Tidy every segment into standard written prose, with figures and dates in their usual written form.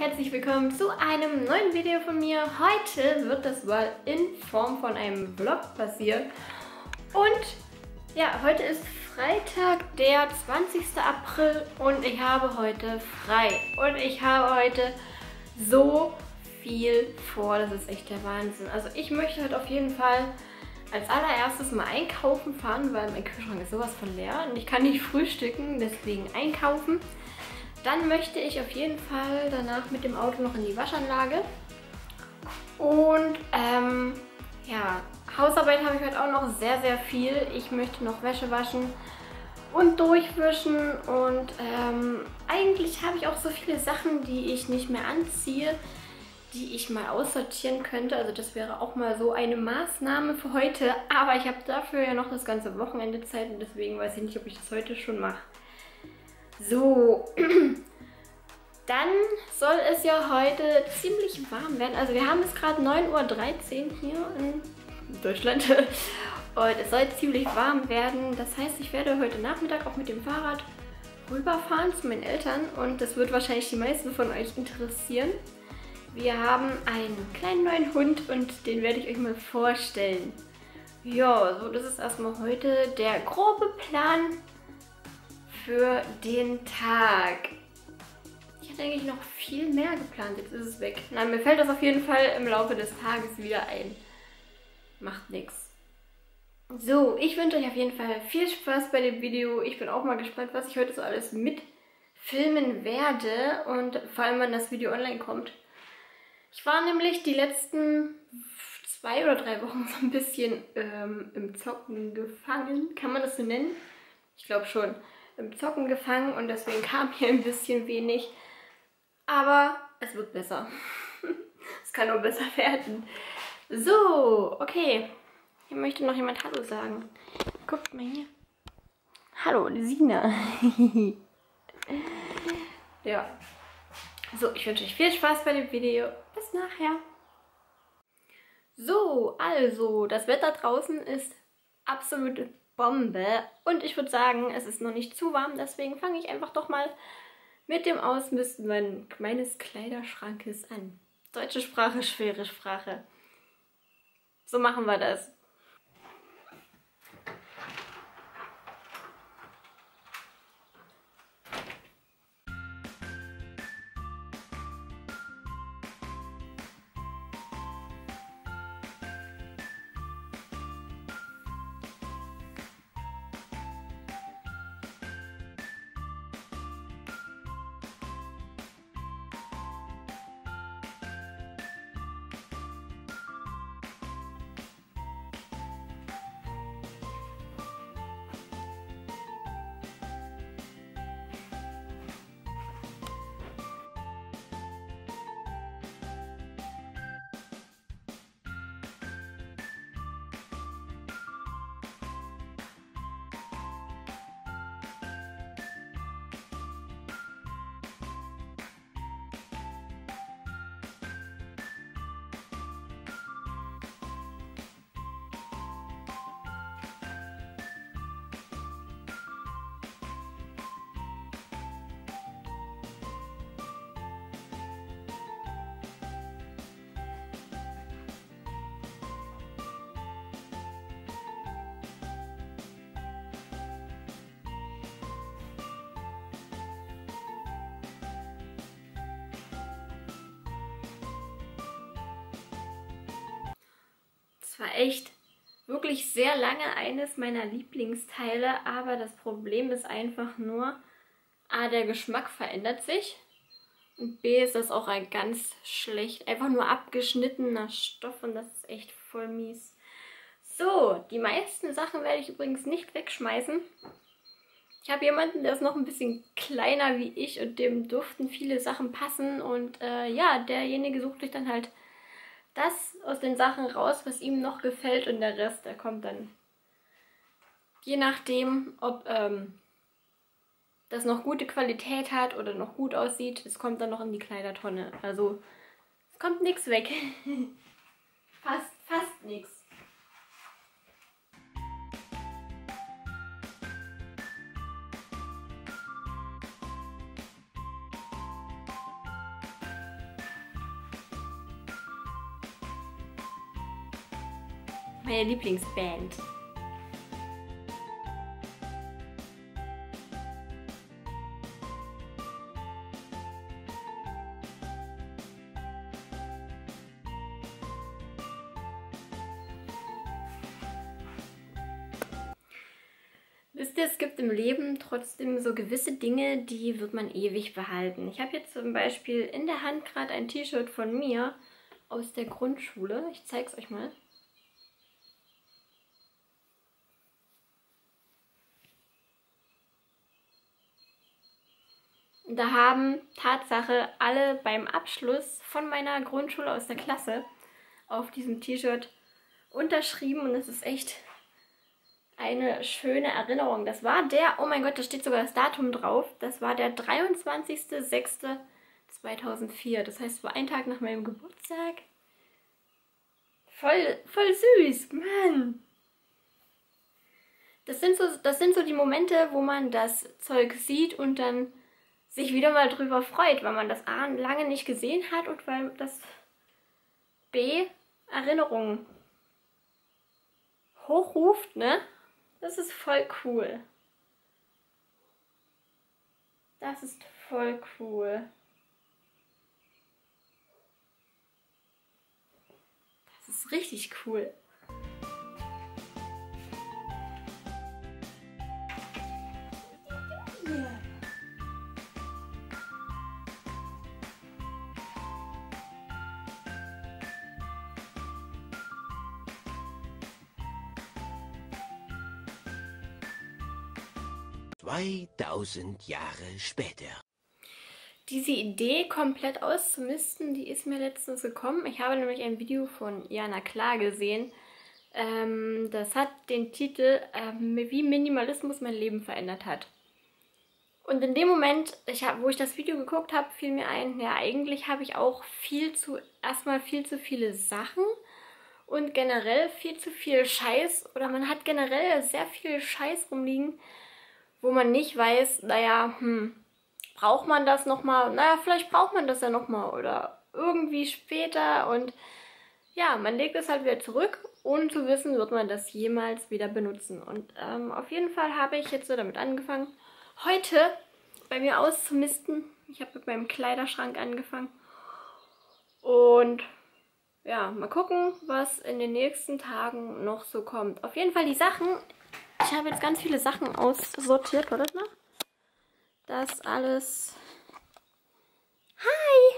herzlich willkommen zu einem neuen Video von mir. Heute wird das mal in Form von einem Vlog passieren. Und ja, heute ist Freitag, der 20. April und ich habe heute frei. Und ich habe heute so viel vor, das ist echt der Wahnsinn. Also ich möchte heute auf jeden Fall als allererstes mal einkaufen fahren, weil mein Kühlschrank ist sowas von leer und ich kann nicht frühstücken, deswegen einkaufen. Dann möchte ich auf jeden Fall danach mit dem Auto noch in die Waschanlage. Und ja, Hausarbeit habe ich heute auch noch sehr, sehr viel. Ich möchte noch Wäsche waschen und durchwischen. Und eigentlich habe ich auch so viele Sachen, die ich nicht mehr anziehe, die ich mal aussortieren könnte. Also das wäre auch mal so eine Maßnahme für heute. Aber ich habe dafür ja noch das ganze Wochenende Zeit und deswegen weiß ich nicht, ob ich das heute schon mache. So, dann soll es ja heute ziemlich warm werden. Also wir haben es gerade 9:13 Uhr hier in Deutschland und es soll ziemlich warm werden. Das heißt, ich werde heute Nachmittag auch mit dem Fahrrad rüberfahren zu meinen Eltern und das wird wahrscheinlich die meisten von euch interessieren. Wir haben einen kleinen neuen Hund und den werde ich euch mal vorstellen. Ja, so das ist erstmal heute der grobe Plan für den Tag. Ich hatte eigentlich noch viel mehr geplant, jetzt ist es weg. Nein, mir fällt das auf jeden Fall im Laufe des Tages wieder ein. Macht nichts. So, ich wünsche euch auf jeden Fall viel Spaß bei dem Video. Ich bin auch mal gespannt, was ich heute so alles mitfilmen werde und vor allem, wann das Video online kommt. Ich war nämlich die letzten 2 oder 3 Wochen so ein bisschen im Zocken gefangen. Kann man das so nennen? Ich glaube schon. Im Zocken gefangen und deswegen kam hier ein bisschen wenig. Aber es wird besser. Es kann nur besser werden. So, okay. Hier möchte noch jemand Hallo sagen. Guckt mal hier. Hallo, Sina. Ja. So, ich wünsche euch viel Spaß bei dem Video. Bis nachher. So, also, das Wetter draußen ist absolut Bombe. Und ich würde sagen, es ist noch nicht zu warm, deswegen fange ich einfach doch mal mit dem Ausmisten meines Kleiderschrankes an. Deutsche Sprache, schwere Sprache. So machen wir das. Es war echt wirklich sehr lange eines meiner Lieblingsteile, aber das Problem ist einfach nur, A, der Geschmack verändert sich und B, ist das auch ein ganz schlecht, einfach nur abgeschnittener Stoff und das ist echt voll mies. So, die meisten Sachen werde ich übrigens nicht wegschmeißen. Ich habe jemanden, der ist noch ein bisschen kleiner wie ich und dem durften viele Sachen passen und ja, derjenige sucht sich dann halt das aus den Sachen raus, was ihm noch gefällt und der Rest, der kommt dann je nachdem, ob das noch gute Qualität hat oder noch gut aussieht, es kommt dann noch in die Kleidertonne. Also es kommt nichts weg. Fast nichts. Meine Lieblingsband. Wisst ihr, es gibt im Leben trotzdem so gewisse Dinge, die wird man ewig behalten. Ich habe jetzt zum Beispiel in der Hand gerade ein T-Shirt von mir aus der Grundschule. Ich zeige es euch mal. Da haben Tatsache alle beim Abschluss von meiner Grundschule aus der Klasse auf diesem T-Shirt unterschrieben und es ist echt eine schöne Erinnerung. Das war der, oh mein Gott, da steht sogar das Datum drauf, das war der 23.06.2004. Das heißt, es war ein Tag nach meinem Geburtstag. Voll süß, Mann. Das sind so die Momente, wo man das Zeug sieht und dann sich wieder mal drüber freut, weil man das A lange nicht gesehen hat und weil das B Erinnerungen hochruft, ne? Das ist voll cool. Das ist voll cool. Das ist richtig cool. Yeah. ...2000 Jahre später. Diese Idee komplett auszumisten, die ist mir letztens gekommen. Ich habe nämlich ein Video von Jana Klar gesehen. Das hat den Titel wie Minimalismus mein Leben verändert hat. Und in dem Moment, wo ich das Video geguckt habe, fiel mir ein, ja, eigentlich habe ich auch erstmal viel zu viele Sachen und generell viel zu viel Scheiß. Oder man hat generell sehr viel Scheiß rumliegen, wo man nicht weiß, naja, braucht man das nochmal? Naja, vielleicht braucht man das ja nochmal oder irgendwie später. Und ja, man legt es halt wieder zurück, ohne zu wissen, wird man das jemals wieder benutzen. Und auf jeden Fall habe ich jetzt so damit angefangen, heute bei mir auszumisten. Ich habe mit meinem Kleiderschrank angefangen. Und ja, mal gucken, was in den nächsten Tagen noch so kommt. Auf jeden Fall die Sachen. Ich habe jetzt ganz viele Sachen aussortiert, oder? Das alles. Hi!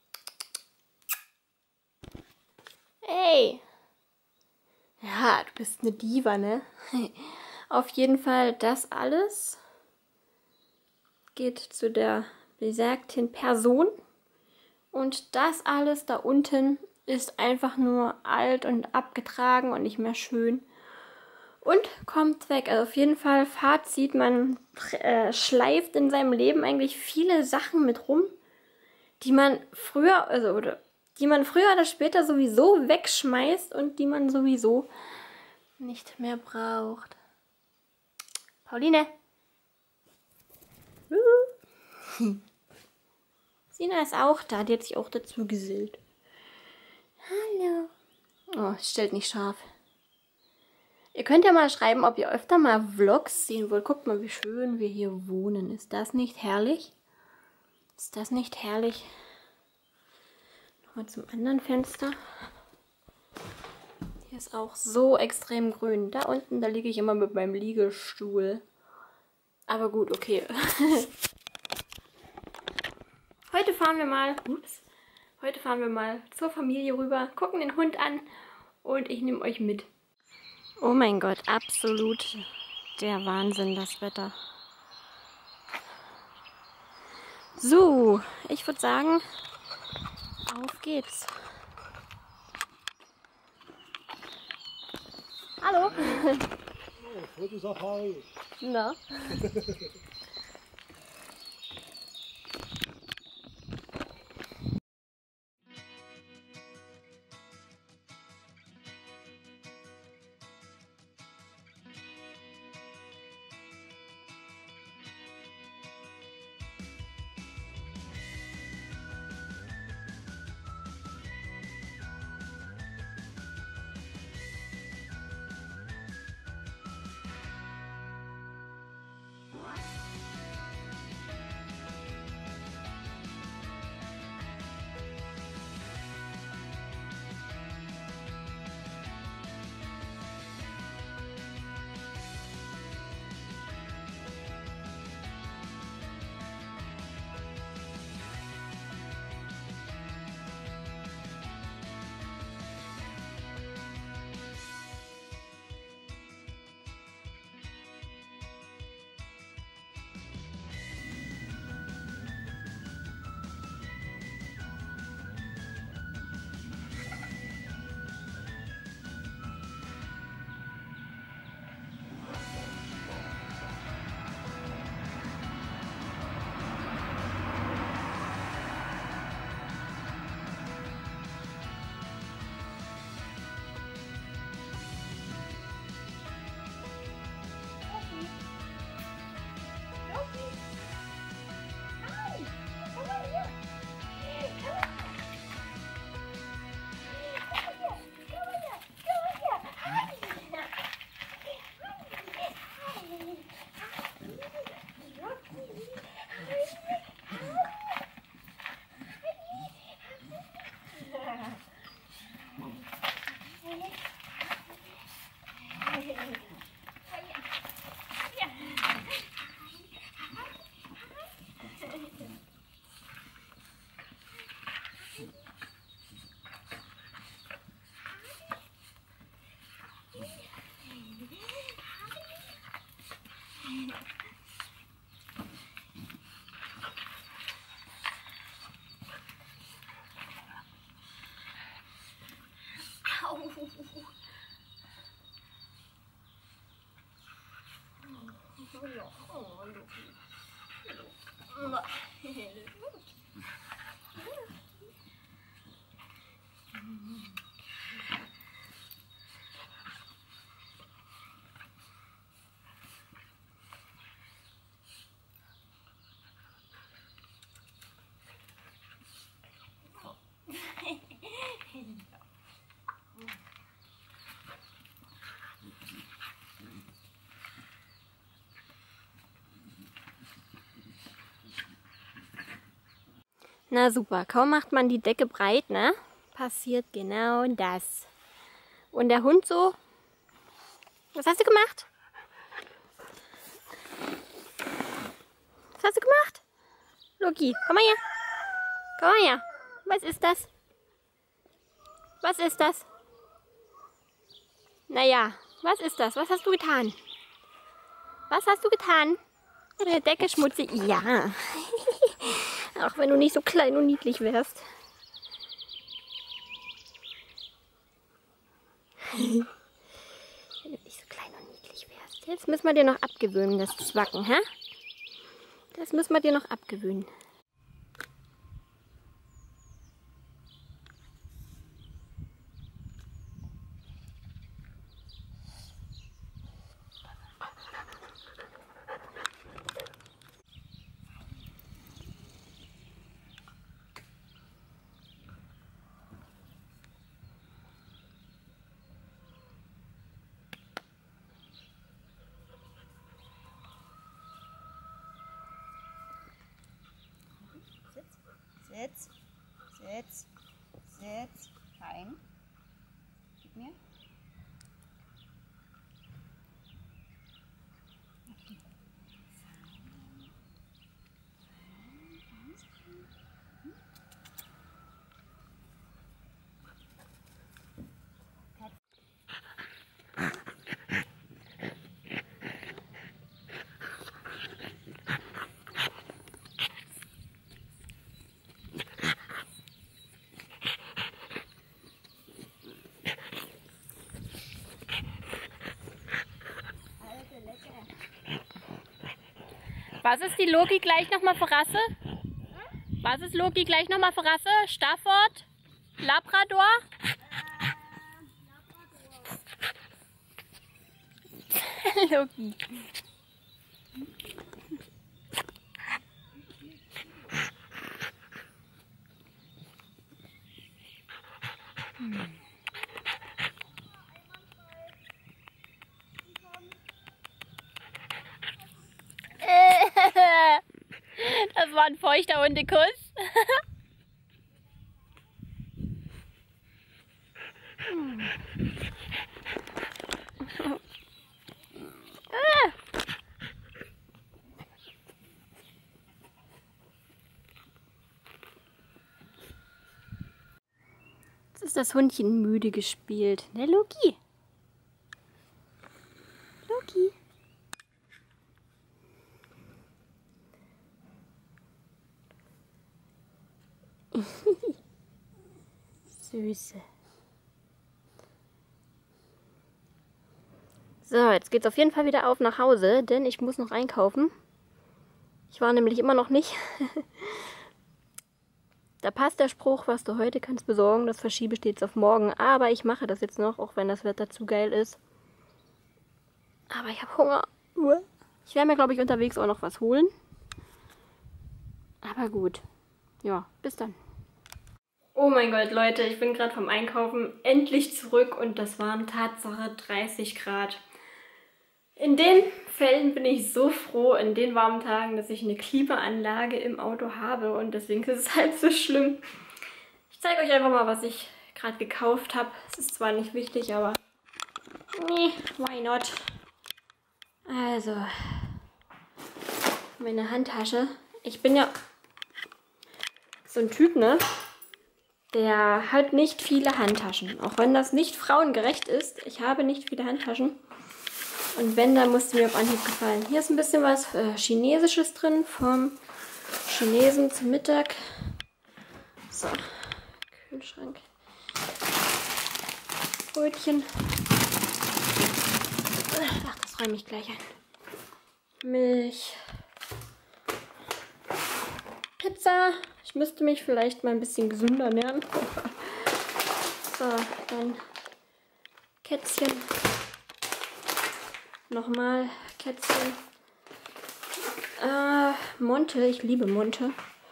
Hey! Ja, du bist eine Diva, ne? Auf jeden Fall das alles geht zu der besagten Person. Und das alles da unten ist einfach nur alt und abgetragen und nicht mehr schön. Und kommt weg. Also auf jeden Fall Fazit, man schleift in seinem Leben eigentlich viele Sachen mit rum, die man früher oder später sowieso wegschmeißt und die man sowieso nicht mehr braucht. Pauline. Sina ist auch da, die hat sich auch dazu gesellt. Hallo. Oh, es stellt nicht scharf. Ihr könnt ja mal schreiben, ob ihr öfter mal Vlogs sehen wollt. Guckt mal, wie schön wir hier wohnen. Ist das nicht herrlich? Ist das nicht herrlich? Nochmal zum anderen Fenster. Hier ist auch so extrem grün. Da unten, da liege ich immer mit meinem Liegestuhl. Aber gut, okay. Heute fahren wir mal zur Familie rüber, gucken den Hund an und ich nehme euch mit. Oh mein Gott, absolut der Wahnsinn, das Wetter. So, ich würde sagen, auf geht's. Hallo. Oh, ich sag hi. Na? Na super, kaum macht man die Decke breit, ne? Passiert genau das. Und der Hund so? Was hast du gemacht? Was hast du gemacht? Loki, komm mal her. Komm mal her. Was ist das? Was ist das? Naja, was ist das? Was hast du getan? Was hast du getan? Deine Decke schmutzig. Ja. Auch wenn du nicht so klein und niedlich wärst. Wenn du nicht so klein und niedlich wärst. Jetzt müssen wir dir noch abgewöhnen, das Zwacken, hä? Das müssen wir dir noch abgewöhnen. Sitz, sitz, sitz, fein. Gib mir. Was ist die Loki gleich nochmal für Rasse? Was ist Loki gleich nochmal für Rasse? Stafford? Labrador? Loki. Das war ein feuchter Hundekuss. Jetzt ist das Hundchen müde gespielt. Ne, Loki? Loki. Süße. So, jetzt geht's auf jeden Fall wieder auf nach Hause, denn ich muss noch einkaufen. Ich war nämlich immer noch nicht. Da passt der Spruch, was du heute kannst besorgen, das verschiebe stets auf morgen. Aber ich mache das jetzt noch, auch wenn das Wetter zu geil ist. Aber ich habe Hunger. Ich werde mir, glaube ich, unterwegs auch noch was holen. Aber gut. Ja, bis dann. Oh mein Gott, Leute, ich bin gerade vom Einkaufen endlich zurück und das waren Tatsache 30 Grad. In den Fällen bin ich so froh, in den warmen Tagen, dass ich eine Klimaanlage im Auto habe und deswegen ist es halb so schlimm. Ich zeige euch einfach mal, was ich gerade gekauft habe. Es ist zwar nicht wichtig, aber nee, why not? Also, meine Handtasche. Ich bin ja so ein Typ, ne? Der hat nicht viele Handtaschen. Auch wenn das nicht frauengerecht ist. Ich habe nicht viele Handtaschen. Und wenn, dann musste mir auf Anhieb gefallen. Hier ist ein bisschen was Chinesisches drin. Vom Chinesen zum Mittag. So. Kühlschrank. Brötchen. Ach, das räume ich gleich ein. Milch. Pizza. Ich müsste mich vielleicht mal ein bisschen gesünder ernähren. So, dann Kätzchen. Nochmal Kätzchen. Monte, ich liebe Monte.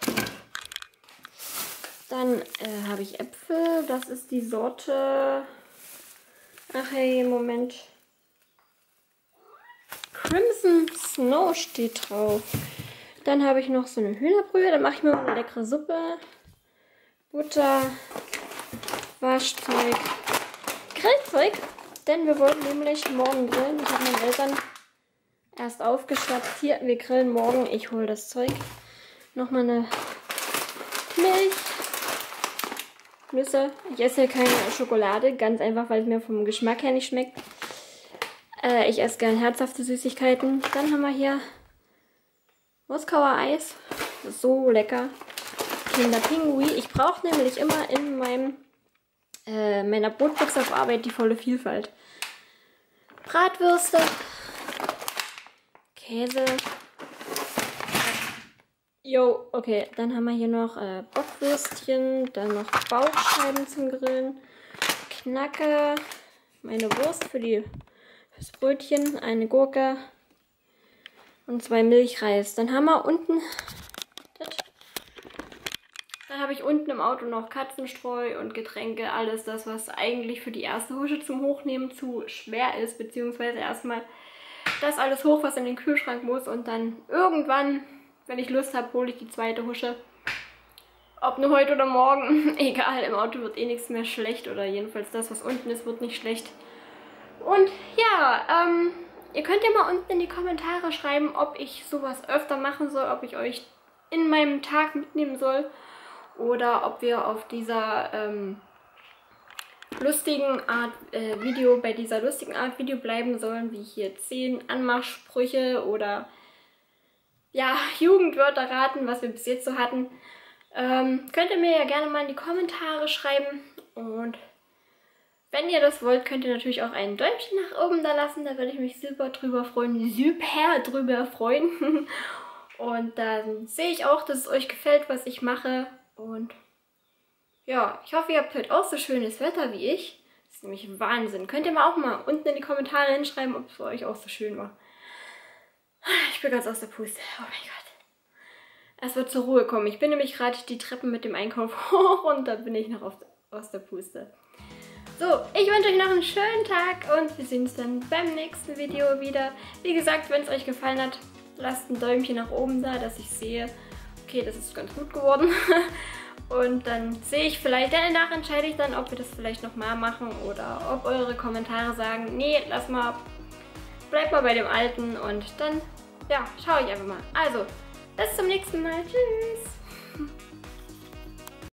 Dann habe ich Äpfel. Das ist die Sorte. Ach hey, Moment. Crimson Snow steht drauf. Dann habe ich noch so eine Hühnerbrühe. Dann mache ich mir eine leckere Suppe. Butter, Waschzeug, Grillzeug. Denn wir wollten nämlich morgen grillen. Ich habe meinen Eltern erst aufgeschwatzt. Hier, wir grillen morgen. Ich hole das Zeug. Nochmal eine Milch. Nüsse. Ich esse hier keine Schokolade. Ganz einfach, weil es mir vom Geschmack her nicht schmeckt. Ich esse gern herzhafte Süßigkeiten. Dann haben wir hier Moskauer Eis. Das ist so lecker. Kinder Pinguin. Ich brauche nämlich immer in meiner Brotbox auf Arbeit die volle Vielfalt. Bratwürste. Käse. Jo, okay. Dann haben wir hier noch Bockwürstchen. Dann noch Bauchscheiben zum Grillen. Knacker. Meine Wurst fürs Brötchen. Eine Gurke. Und 2 Milchreis. Dann haben wir unten... Dann habe ich unten im Auto noch Katzenstreu und Getränke. Alles das, was eigentlich für die erste Husche zum Hochnehmen zu schwer ist. Beziehungsweise erstmal das alles hoch, was in den Kühlschrank muss. Und dann irgendwann, wenn ich Lust habe, hole ich die zweite Husche. Ob nur heute oder morgen. Egal, im Auto wird eh nichts mehr schlecht. Oder jedenfalls das, was unten ist, wird nicht schlecht. Und ja, ihr könnt ja mal unten in die Kommentare schreiben, ob ich sowas öfter machen soll. Ob ich euch in meinem Tag mitnehmen soll. Oder ob wir auf dieser lustigen Art Video bleiben sollen, wie hier 10 Anmachsprüche oder ja, Jugendwörter raten, was wir bis jetzt so hatten. Könnt ihr mir ja gerne mal in die Kommentare schreiben. Und wenn ihr das wollt, könnt ihr natürlich auch ein Däumchen nach oben da lassen. Da würde ich mich super drüber freuen. Und dann sehe ich auch, dass es euch gefällt, was ich mache. Und ja, ich hoffe, ihr habt heute auch so schönes Wetter wie ich. Das ist nämlich Wahnsinn. Könnt ihr mal auch mal unten in die Kommentare hinschreiben, ob es für euch auch so schön war. Ich bin ganz aus der Puste. Oh mein Gott. Es wird zur Ruhe kommen. Ich bin nämlich gerade die Treppen mit dem Einkauf hoch und da bin ich noch aus der Puste. So, ich wünsche euch noch einen schönen Tag und wir sehen uns dann beim nächsten Video wieder. Wie gesagt, wenn es euch gefallen hat, lasst ein Däumchen nach oben da, dass ich sehe, okay, das ist ganz gut geworden. Und dann sehe ich vielleicht, danach entscheide ich dann, ob wir das vielleicht nochmal machen oder ob eure Kommentare sagen, nee, lass mal, bleib mal bei dem Alten und dann, ja, schaue ich einfach mal. Also, bis zum nächsten Mal. Tschüss!